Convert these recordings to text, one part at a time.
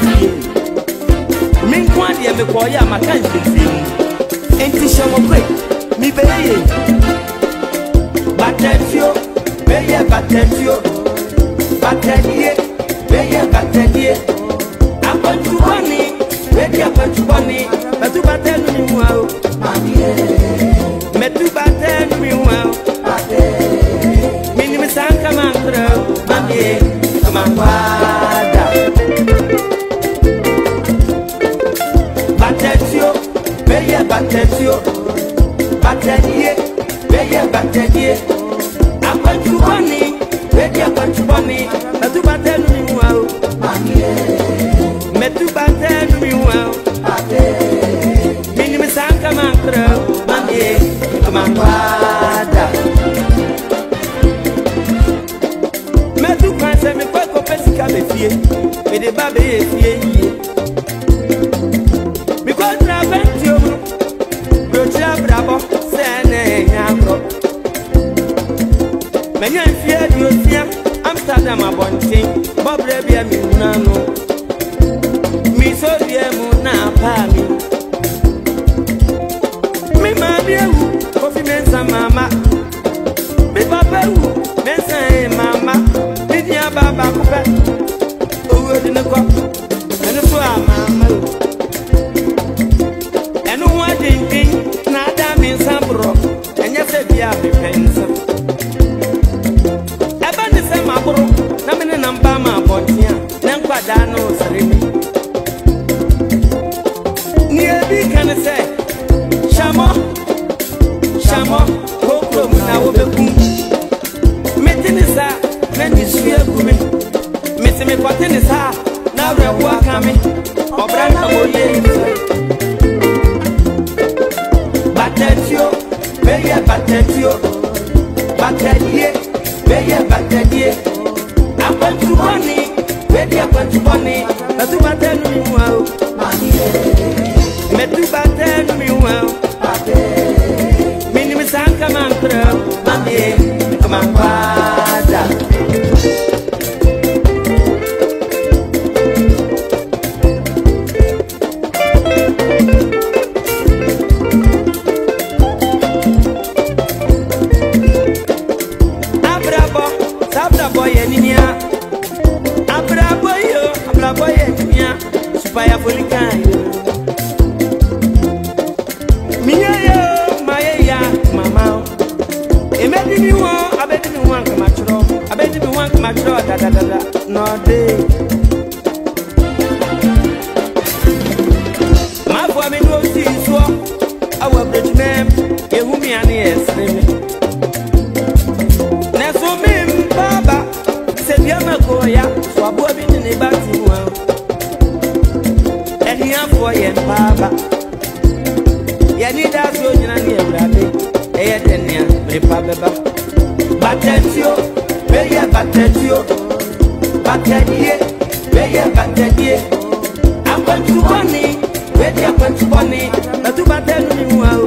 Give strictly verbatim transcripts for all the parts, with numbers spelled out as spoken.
Min kwadi ya mekoya makanji nsimu enti shomo kwe mi beye Batetio beye batetio Batedie beye batedie Apanchubani beye apanchubani Metu batenu mi mwao Metu batenu mi mwao Mini misanka mantra Mami Kamangwada Batetio beye batetio Batedie beye batedie Apanchubani beye apanchubani Metu batenu mi mwao Metu batenu mi mwao Mini misanka mantra Mami Kamangwada Metu kwanse mi kweko pesika me fie Me de babe ye fie ye Mi kwa tra benti omru Brochira brabo Sene nyakro Menye fie di osia Amsterdam abontin Bobre bia mi unano Mi so bia mu na pa mi Mi ma bia wu Kofi mensa mama Mi papa wu Mensa e mama Mi dia baba kupe Owe di ne kwa Enu so a mama Enu wa ding ding Na ada mi nsabro Enye se bia mi pensa Eba ni se mabro Na mene namba ma bontia Nenkwa dano sarimi Ni ebi kane se Shamo Shamo Kokro muna wobekum Metinisa Nani suye kume Mesi me kwatinisa Na rewa kame Obranka moye Batetio Beye batetio Batedie Beye batedie Apanchubani Beye apanchubani Metu batenu mi mwao Metu batenu mi mwao Mini misanka mantra Mami Kamangwada Abrabo Sabrabo ye ninia Abrabo yo Abrabo ye ninia Supaya polikayo Miya yo Maye ya Mama Emedi mi wan Abedi mi wan kamachro Abedi mi wan kamachro Da da da da No day Ma fwa mi no si so Awa bridge mem Ehu mi ani esreme Neso mi mbaba Se bia makoya So abu abini ni bati wan Ehi anfo ye mbaba Yani da so jina ni ebrade Eye denia me pa beba Batetio Beye batetio Batedie Beye batedie Apanchubani Beye apanchubani Metu batenu mi mwao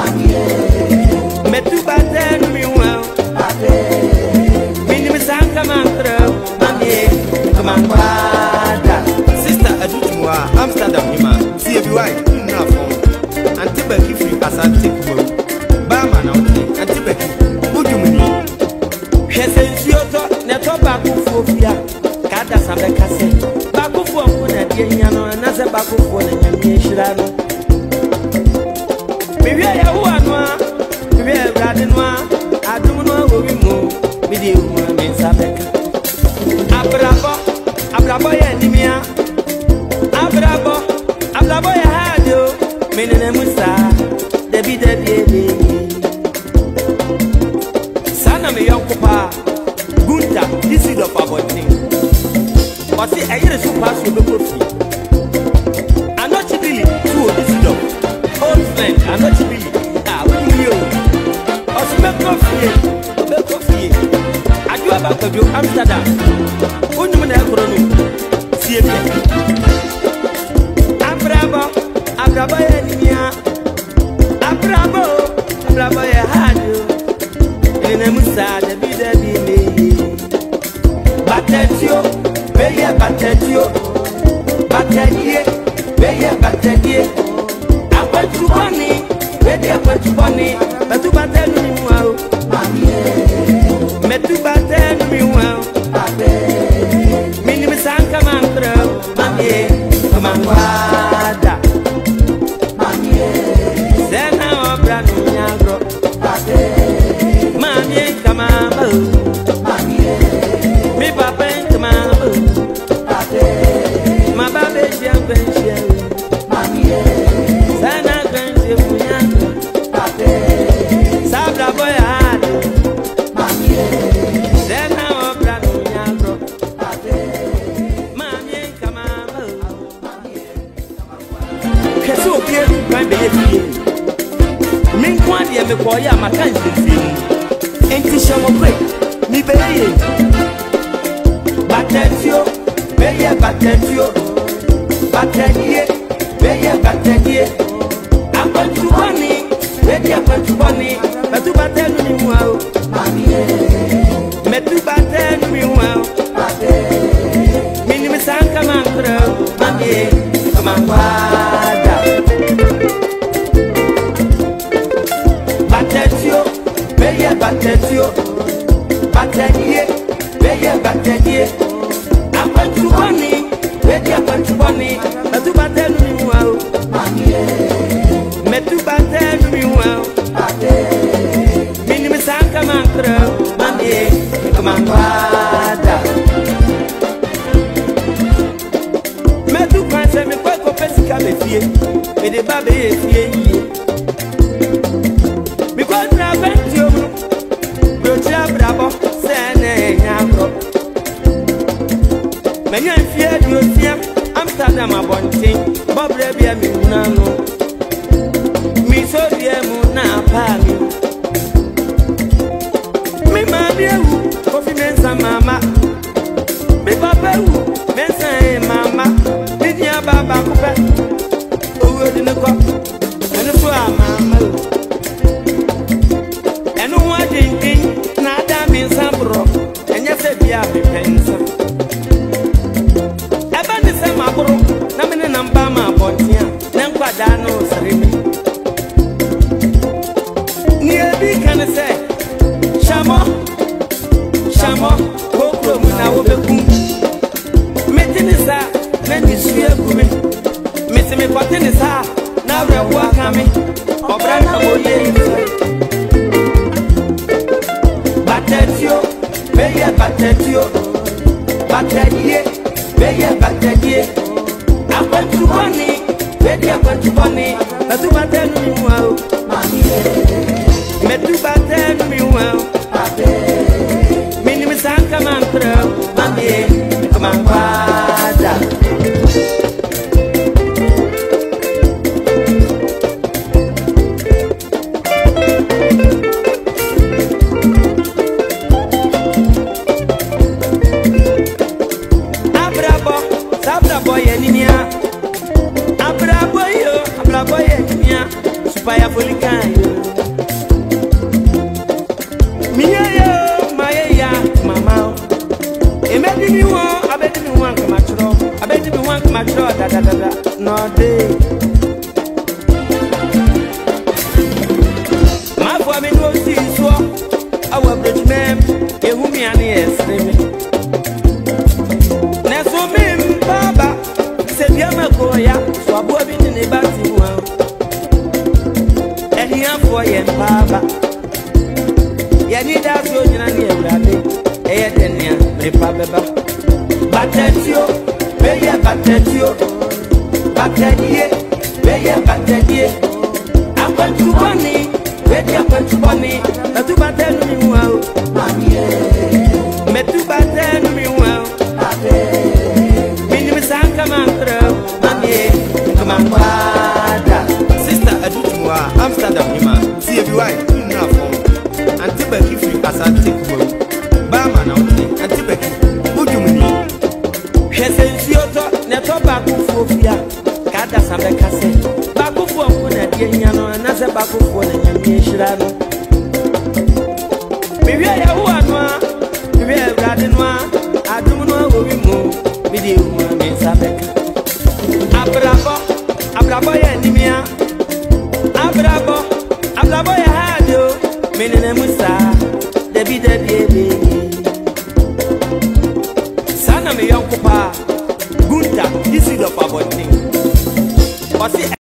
Metu batenu mi mwao Mini misanka mantra Mami Kamangwada Sister Adutumwa Amsterdam hima C B Y Na phone Antibaki free asante kubo Bama na uti Antibaki Udumuni Hesensio to Neto baku fofia Kada sambe kase Baku fofo na die nyano Nase baku fofo na nyamie shirano Miwe ya huwa noa Miwe ya brade noa Adumu noa wowi mo Midi uwa mensa beka Abrabo Abrabo ya nimia Abrabo Abrabo ya hadio Menene musa Debi debi ebi Sana me yonko pa Gunta This is of our thing But see I hear so pass with the coffee I'm not really Two this is of Old friend I'm not really Ah what do you Also make coffee Make coffee I do about of you Amsterdam Only when I go See you Abrabo Abrabo ya nimia Abrabo Abrabo ya hadio Nene musa debi debi me Batetio Beye batetio Batetio ready a punch bunny, but to battle me well. Met to battle me well. Minimum Sanka Mantra, Mammy, come on, Wada. Then now, Brandon Yagro, Mammy, come on, me papa, come on, my baby's young pension, Sana Grange, Sabra boy, then now, Brandon Yagro, Mammy, come on, Casso, my baby. Meanwhile, me boy, I'm a country. Ain't you show quick? Me baby. Battenio, baby, battenio. Battenio, baby, battenio. I'm going to money, baby, I'm going to money. But to batten me well. Me to batten me well. Minimum Sanka Mantra, Mammy, come on, Wada. Battenio, baby, battenio. Battenio, baby, battenio. I'm going to money, baby, I'm going to money. But to batten me well. Me to batten me well. Minimum Sanka Mantra, Mammy, come on, Wada. Me to pass me quick up as come here. Me the baby is here. Because now, bet you, Roger Bravo, Sane, Yamro. Many I fear you, fear, Amsterdam, a one thing, Bob Rebia, me, no. Me so dear, Muna, Pami. Me, my dear, coffee mensa, mamma. Me, papa, mensa, mamma. Me, dear Baba, who would in the cup, and the flower, mamma. And one thing, nada means some bro, and yes, if you have a pencil. Ever the same, my bro, Namin and Bama, Bontia, Nampadano, Sarimi. Near B can say, Shamo, Shamo, Hoko, Munawokum. Metinisa, then you see a woman. Missing me, Patinisa, now they're welcoming, or Branca. Battenio, baby, battenio. Battenio, baby, battenio. I'm going to money, baby, I'm going to money. But to batten me well. Me to batten me well. Minimum Sanka Mantra, Mammy, come on, Wada. Supaya Policaio. Mia, my ya, mamma. A baby, you want, I bet you want to match roll. I bet you want to match roll, da da da da. No day. My family knows this war. Our bridge man, a woman, yes, baby. Next woman, Baba, said Yamagoya, so I'm moving in the bathroom. For your papa, you need us to get near Bradley, a Denia, Repapa. Battenio, baby, battenio, battenio, baby, battenio. I'm going to money, baby, I'm going to money, but to batten me well. Me to batten me well. Minimum Sanka Mantra, Mammy, come on, Wada. Sister Adutumwa, Amsterdam, Hima. See if you like, enough for Antibaki free as I take work. Bama now, Antibaki, who do you mean? He says, Yoto, Neto Baku Fofia, Kada Sabekase, Baku for Yano, and as a Baku for the Yamishirano. Maybe I have one, maybe I have Radinoa, I don't know who we move with you, Miss Abeka. Abrabo, Abrabo, Enimia, Abrabo. Abrababo ya hado, menene musa, debi debi sana me yonko pa, Gunta, this is the power thing.